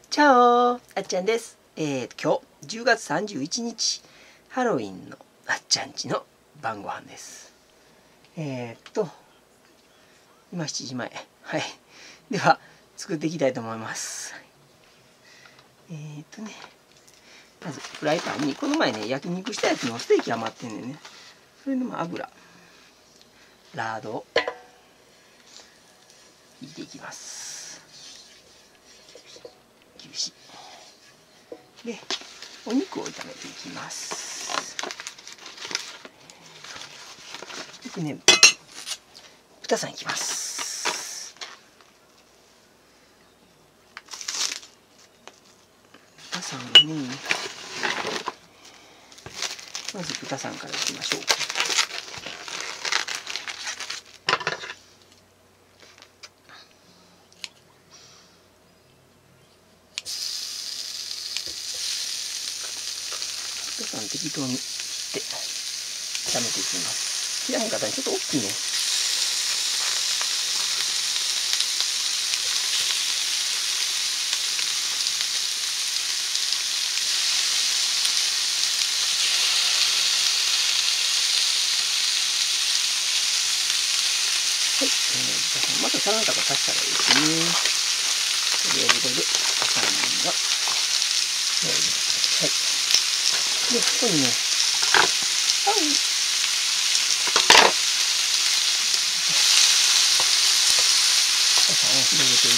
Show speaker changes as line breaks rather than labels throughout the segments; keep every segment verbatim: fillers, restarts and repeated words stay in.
チャオ、あっちゃんです。えー、今日じゅうがつさんじゅういちにち、ハロウィンのあっちゃんちの晩ご飯です。えー、っと、今しちじまえ。はい。では、作っていきたいと思います。えー、っとね、まずフライパンに、この前ね、焼肉したやつのステーキ余ってんねんね。それの油、ラードを入れていきます。牛脂。で、お肉を炒めていきます。でね、豚さんいきます。豚さんをね、まず豚さんからいきましょう。豚さん適当に切って炒めていきます。切らへんかったらちょっと大きいね。はい、えー、またサラダとか足したらいいですね。とりあえずこれでさんにんがやります。はい。で、ここにね、あうを広げていって、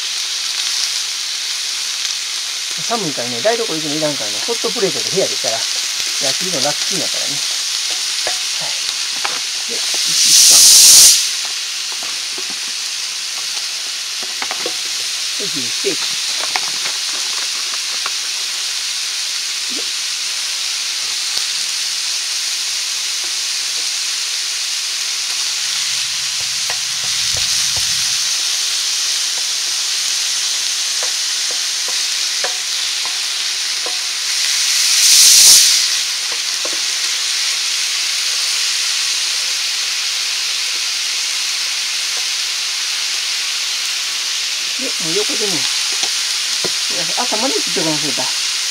寒いからね、台所行くのいらんからね、ホットプレートで部屋でしたら焼き色楽ちんやからね。はい。で、いちさん。で、牛ステーキ。で、もう横でね、あ、玉ねぎ切ってごらん、それた。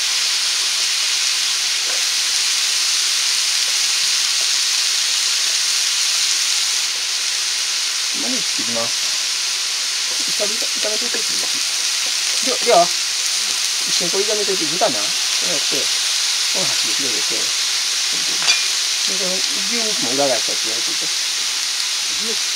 玉ねぎ切っていきます。炒め炒めといていいです。では、では、一緒にこれ炒めといて、豚な。こうやって、この端で広げて、で、この牛肉も裏返したやつ焼いていて。で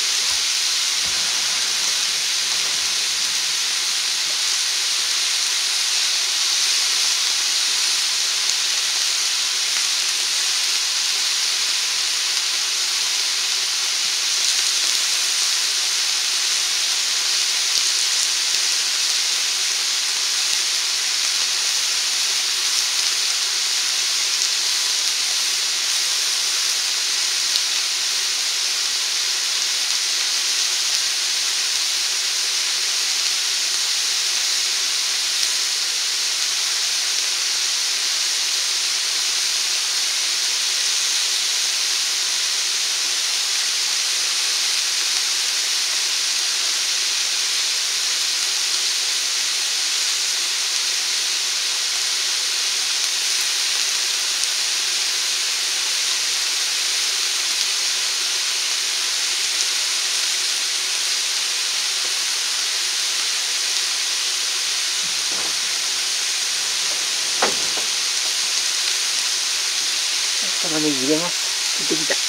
玉ねぎ入れます。切ってきた。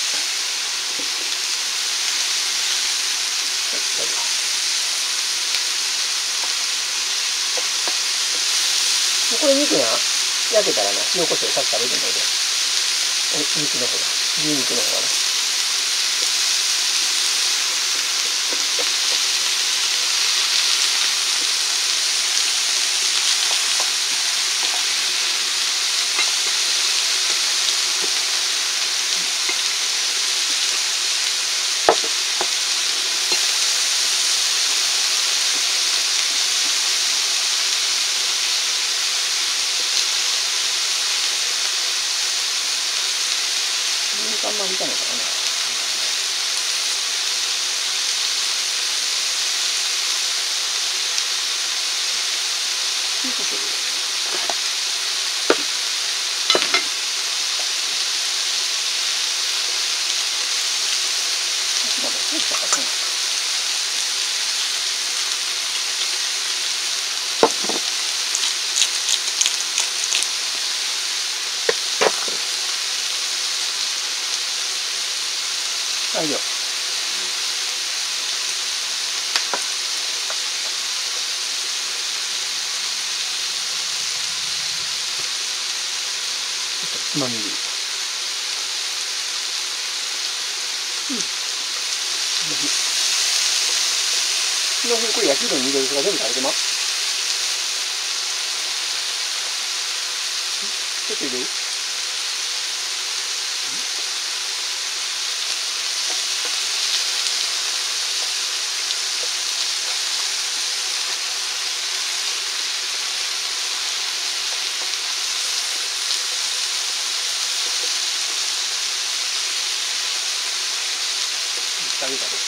これ肉が焼けたらな、塩コショウさっき食べてもいいで。肉の方が、牛肉の方がな。あんまり炒めたらね。 塩コショウ。そうしたかな。材料。つまみ入れ。うん。この辺これ焼きうどんに入れるとか全部食べてます。ちょっと入れる。あげたね。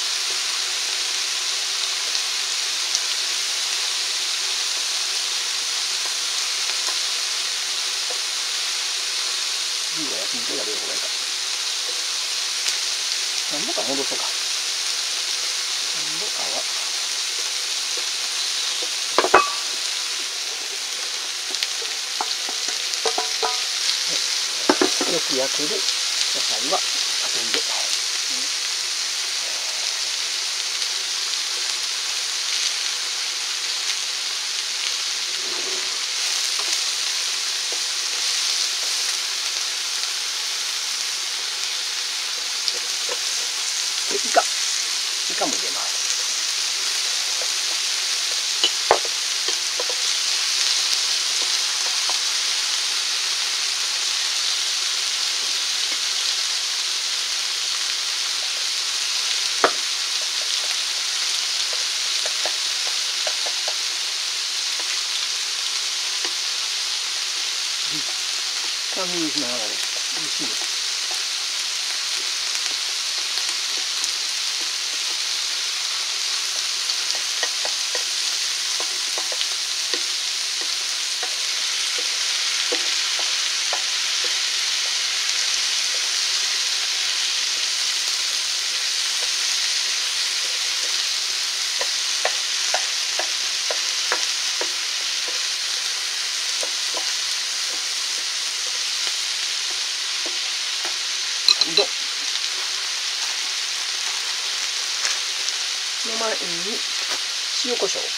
次は焼き肉だけどこれか。なんぼか戻そうか。なんぼかは。よく焼ける野菜は後入れ。で、イカ。イカも入れます。酸味にしながらね、美味しいです。うどんの前に塩コショウ。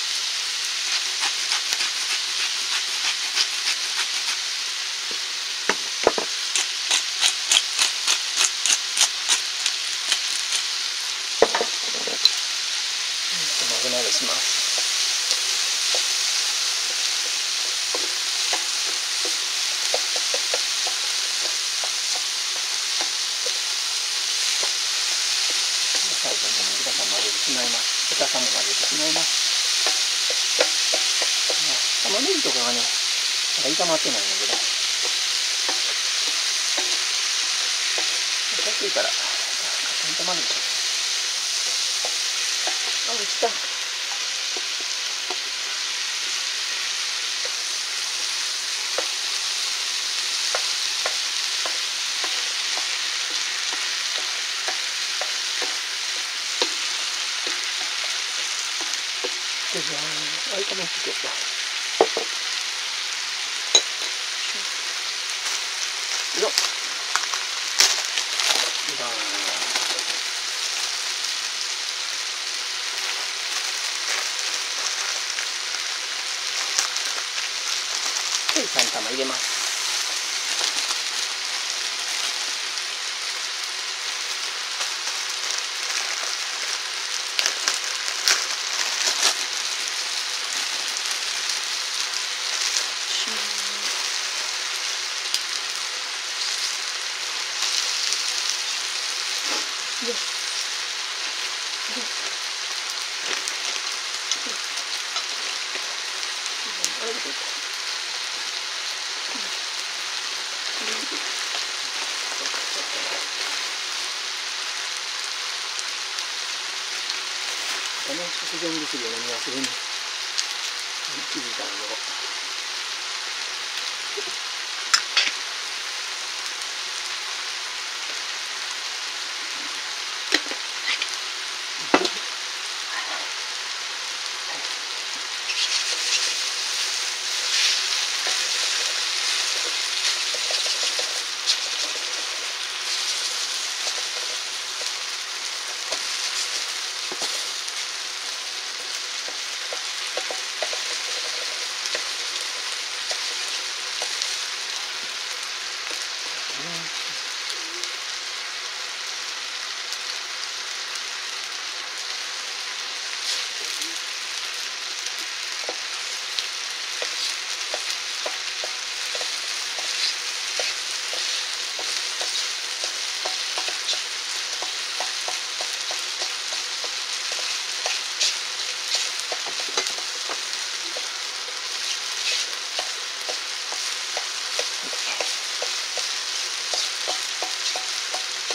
混ぜ混ぜします。最後に豚さん混ぜてしまいます。豚さんも混ぜてしまいます。玉ねぎとかがね、まだ炒まってないんだけど、さっきから勝手に炒まるでしょ。あ、落ちた。じゃあ、あいたまってこう。よっ。バーン。で、さん玉入れます。で、で、あれでこう。ね、食前薬を飲み忘れに気づいたので。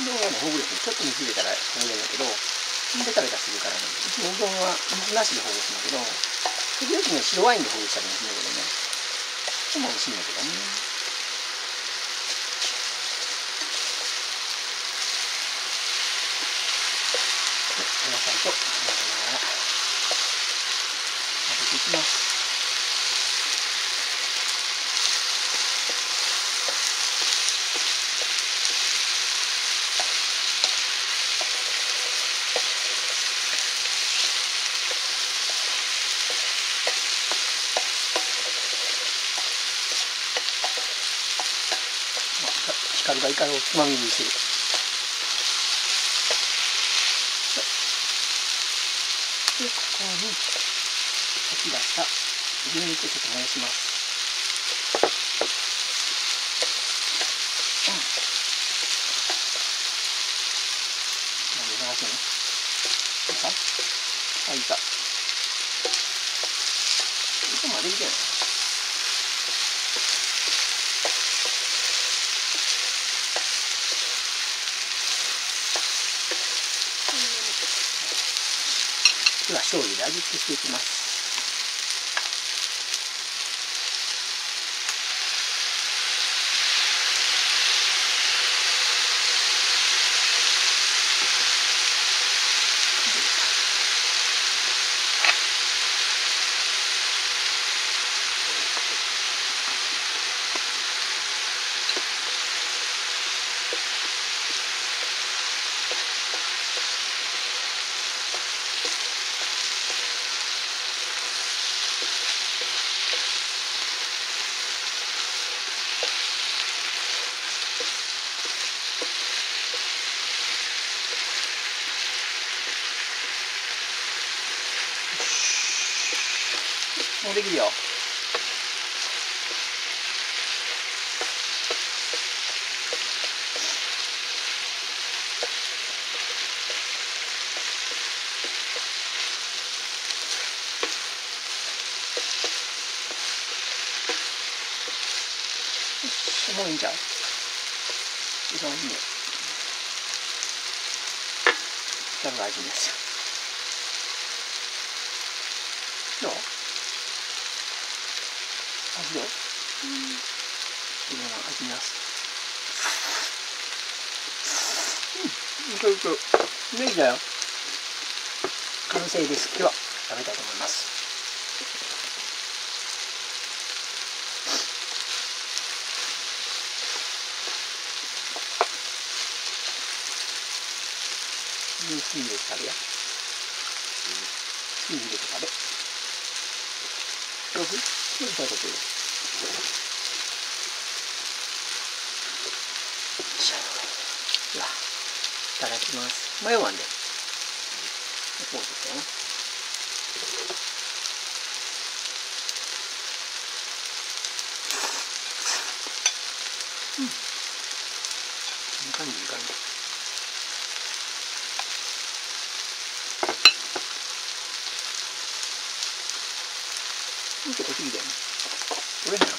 どんはねほぐれへん。ちょっと水入れたらほぐれるんだけど、ベタベタするからね。いつもうどんは水なしでほぐすんだけど、時々ね白ワインでほぐしたりもするんだけどね、それも美味しいんだけどね。お野菜と混ぜながら混ぜていきます。ヒカルがイカをつまみ食いする。で、ここに炊き出した牛肉をちょっと燃やします。うん。なんで流すの？いいか？あ、いいか。ここまでいいじゃない。では醤油で味付けしていきます。もうできるよ。もういいんちゃう？一番いいね。多分味ですよ。どう？味どう？うん。今の味見ます。うん。いくいく。ネギだよ。完成です。では食べたいと思います。火入れて食べや。火入れて食べ。上手？上手だと言う。では、いただきます。迷わんで。こうですよね。うん。いい感じ、いい感じ。結構すぎだよね。これね。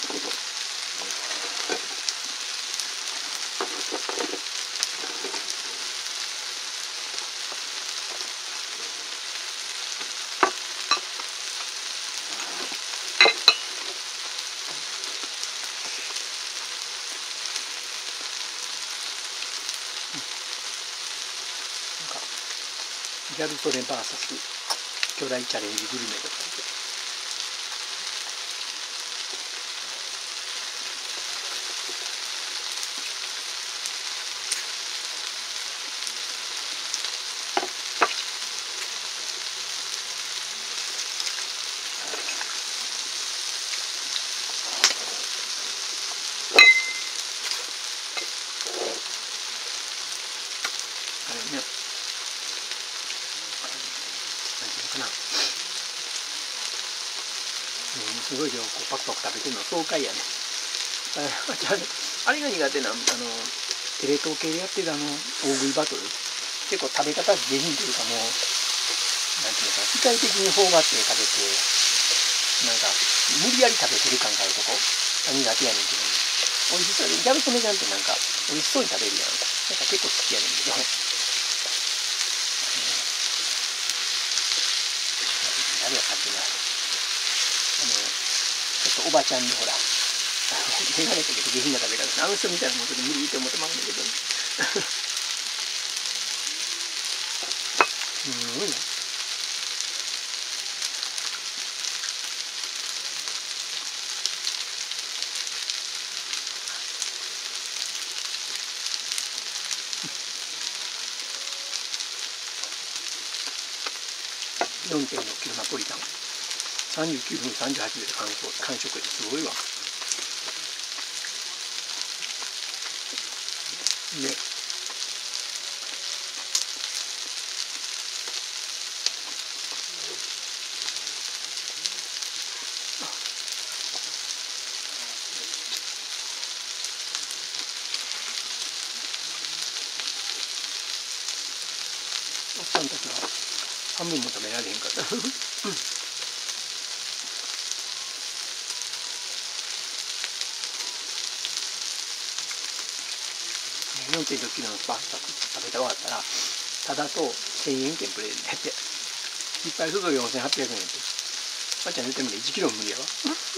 ギャル曽根 ブイエス 巨大チャレンジグルメとかで。あれね。かな、うん、すごい量こうパクパク食べてるの爽快やね。あれが苦手なあのテレ東系でやってるあの大食いバトル、結構食べ方下品というか、もうなんていうのかな、機械的に頬張って食べて、なんか無理やり食べてる感があるとこ苦手やねんけど、ね、美味しそうで、ギャル曽根ちゃんってなんか美味しそうに食べるやん。 か結構好きやねんけど、誰やったっけな、あのちょっとおばちゃんでほら眼鏡かけて下品な食べ方、あの人みたいなもんちょっと無理って思ってまうんだけどねすごいな。よんてんろっキロナポリタンさんじゅうきゅうふんさんじゅうはちびょうで完食、完食ですごいわ。でおっさんたちは半分も食べられへんかったよんてんろっキロのパスタ食べた終わったらただとせんえん券プレゼントやっていっぱいするとよんせんはっぴゃくえんって、ばあちゃん言ってもねいちキロも無理やわ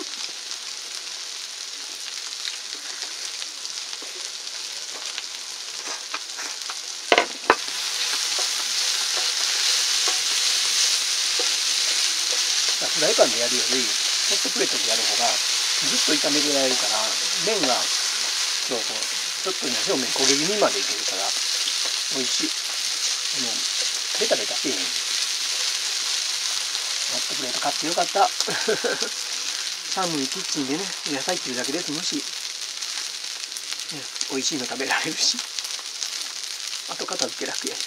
フライパンでやるよりホットプレートでやる方がずっと炒めてられるから、麺がそうこうちょっとね表面焦げ気味までいけるから美味しい。あのベタベタしてへん。ホットプレート買ってよかった寒いキッチンでね野菜切るだけで済むし、ね、美味しいの食べられるし後片付け楽やし。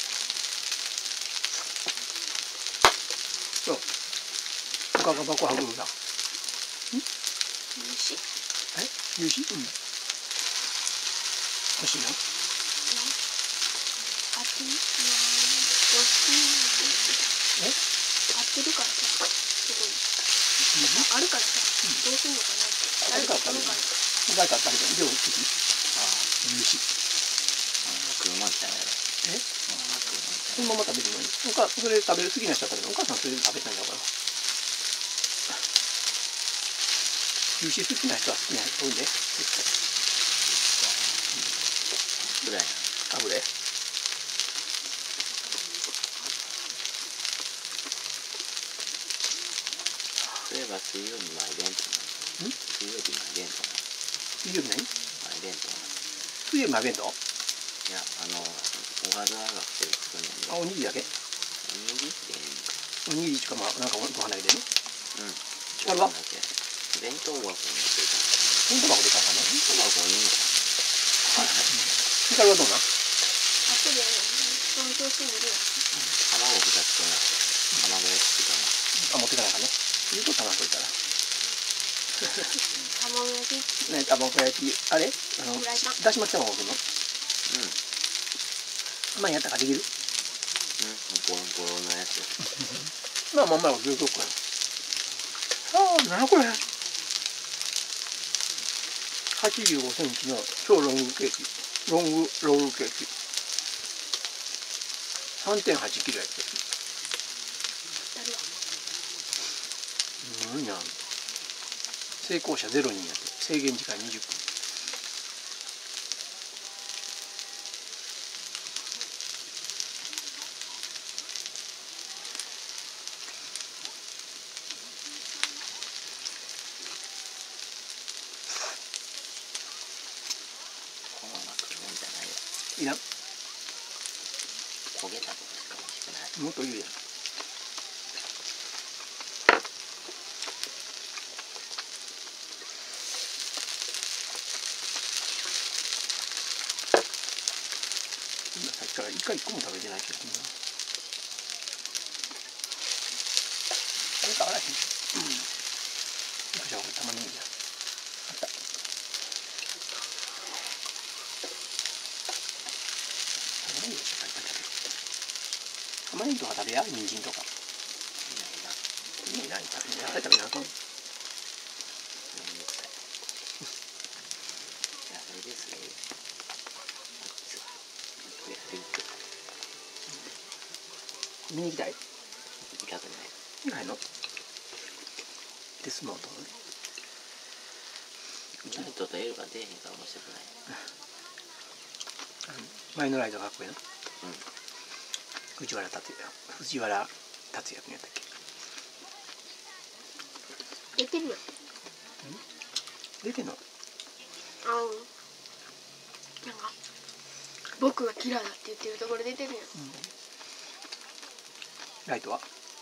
そう他が箱はぐるが
牛
え牛うん欲しいの
あってる
え
合ってるからさ、そこにあるからさ、どうすんのかなって。
あるから食べるの誰か食べてる量好きああ牛
車みたいな
えそのまま食べるのにおかそれ食べる好きな人は食べるのお母さんそれで食べたいんだから牛好きな人は好きな人多いね絶対
ぐらい
あぶれ
そういえば水曜日前弁当
ん
水曜日前弁当
水曜日何
前弁当
水曜日前弁当
いやあのおかずが来てる人に
あおにぎりだけ
おにぎりって
おにぎりしかまあなんかご飯だけでね
うん
光は
弁当箱に入れてた
弁当箱で買うかな
弁当箱にいいのか
光はどうなん
あとでその調子にいるよ。
卵ふたつと卵焼きとか
あ持ってかなあかんね言うとったなそれから
卵焼き
ね卵焼きあれあの
フライパン
だし巻き卵送るの
うん
前やったからできる
うんボロボロのやつ
まあまんまやずっとこれああなにこれはちじゅうごセンチの超ロングケーキロングロールケーキ さんてんはちキロやって
やるわ。
すごいな成功者ゼロ人やって制限時間にじゅっぷん
このまま食うんじゃないよ
いらん
焦げたことしか美味しくない
もっと言うやん今さっきからイカいっこも食べてないけどなあれかあらへんうんよしゃこれ玉ねぎやあった玉ねぎでしょいっぱい食べる玉ねぎとか食べや人参とかいいな野菜食べなあかん
めんどくさい野菜ですね
見に行きたい？
行きたくない。
ないの？デスノートのね。
ナルトとエルが出えへんから面白くない。
前のライトがかっこいいの？
うん。
藤原竜也、藤原竜也君やったっけ？
出てるよ。
出てんの？
あのなんか僕がキラーだって言ってるところ出てるよ。
ライトは？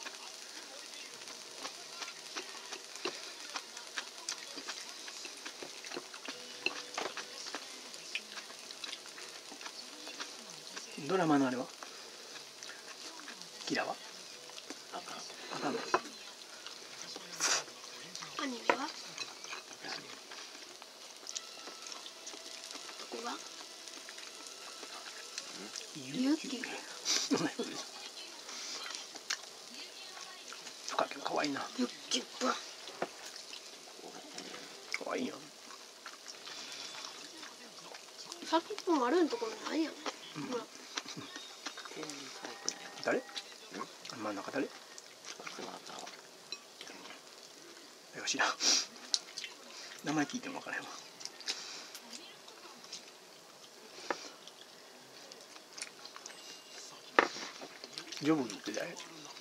ドラマのあれは？キラは？
あかん。
あかんの？
アニメは？ここは？ユキ。
かかわいいな。
ユキは。
かわいいやん。
さっきも丸のところないやん。ほら。
全然可愛くないわ。
誰？
ん？
真ん中誰？
こいつはあかんわ。
よしな。名前聞いてもわからへんわ。ジョブズって誰？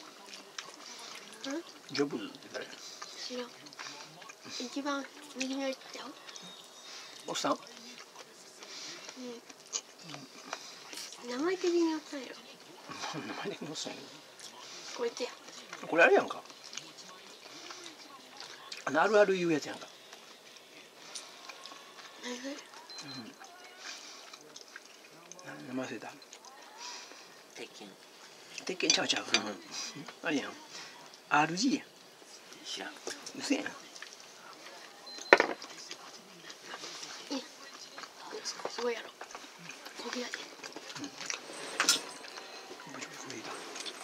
ジョブズって誰？
知らん。一番右のやつだよ。
おっさん？
うん。名前的におっさんやろ。
名前的におっさんや。
こいつや。
これあれやんか。あのあるある言うやつやんか。
何それ？
名前忘れた。
鉄拳。
鉄拳ちゃうちゃう。あれやん。アールジー やん。
知らん。
うせやん。
すごいやろ。こげやで。
ブチブチ震えた。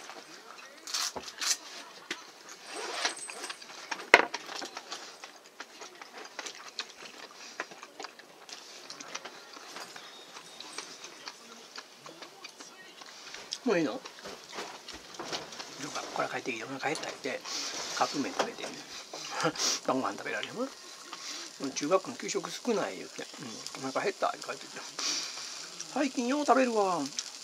もういいの？どうかこれ帰ってきてお腹減ったってカップ麺食べてね晩ご飯食べられるわ。中学校の給食少ない言うて、うん、お腹減ったって書いてて最近よう食べるわ。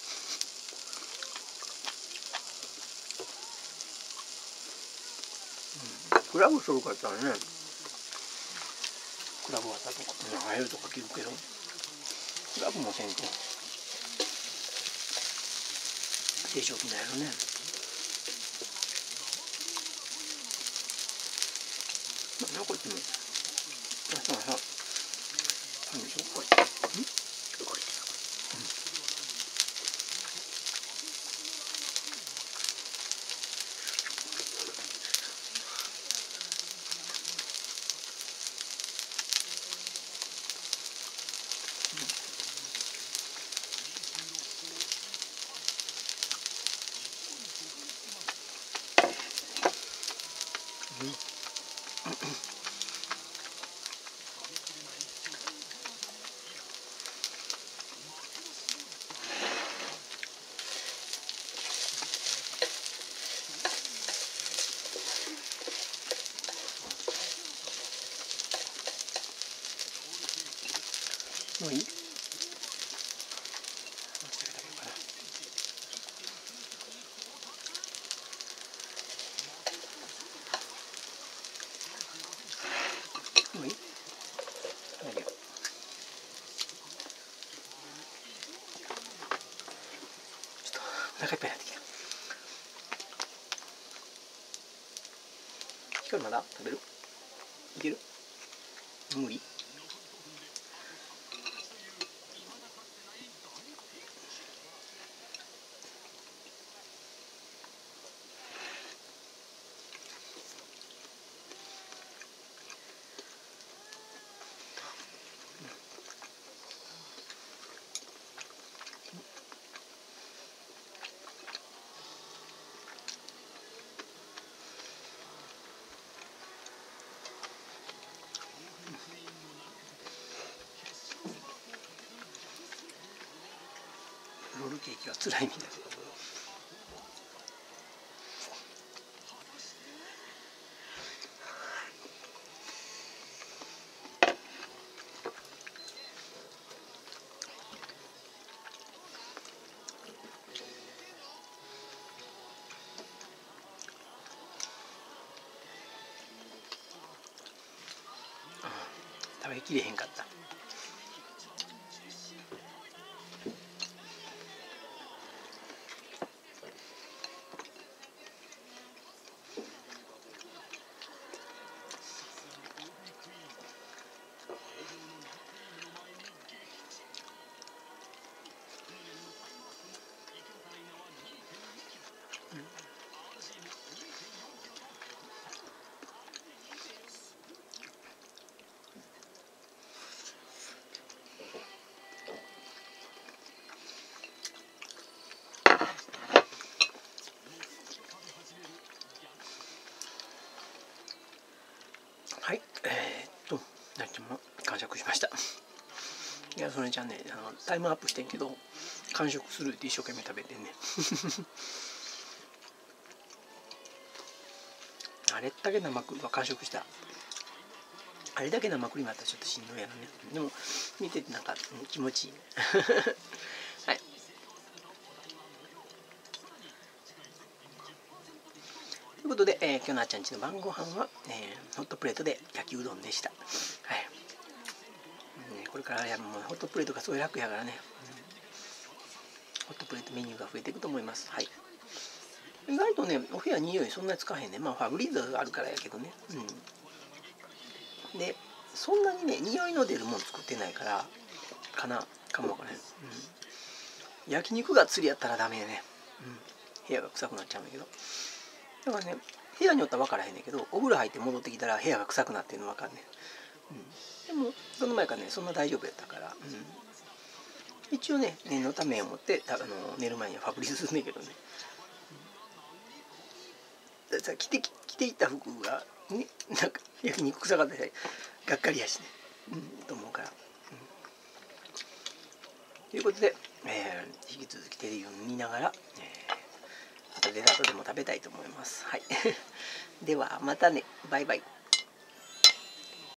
クラブそうかったらね、クラブはさとか入るとか聞くけど、クラブもせんと定食なんやろね。何こいつもあそうそう何しょこれん動いてた。もういい？もういい？何よ。ちょっとお腹いっぱいになってきた。光まだ食べる？いける？無理？ロールケーキは辛いみたい。 食べきれへんかった。はい、えー、っと、なっちゃんも完食しました。いや、それじゃね、あのタイムアップしてんけど、完食するって一生懸命食べてんね。あれだけ生クリームは完食した。あれだけ生クリームあったらちょっとしんどいやろね。でも、見ててなんか、うん、気持ちいいね。はい。ということで、えー、今日のあっちゃんちの晩ご飯は、えー、ホットプレートで焼きうどんでした。はい。うん、これからやるもうホットプレートがすごい楽やからね、うん、ホットプレートメニューが増えていくと思います。はい。意外とね、お部屋匂いそんなにつかへんね。まあファブリーズがあるからやけどね。うん。で、そんなにね、匂いの出るもん作ってないから、かな、かもわからへん。うん。焼肉が釣りやったらダメやね。うん。部屋が臭くなっちゃうんだけど。だからね、部屋によっては分からへんねんけど、お風呂入って戻ってきたら部屋が臭くなってるの分かんねん。うん。でも、その前からね、そんな大丈夫やったから、うん。一応ね、念のためを持ってあの寝る前にはファブリーズするんだけどね。うん、ださ着て着ていった服が、ね、なんか焼肉臭かったりがっかりやしね、うん、と思うから。うん、ということで、えー、引き続きテレビを見ながら、えー、あとデザートでも食べたいと思います。はい。ではまたね、バイバイ。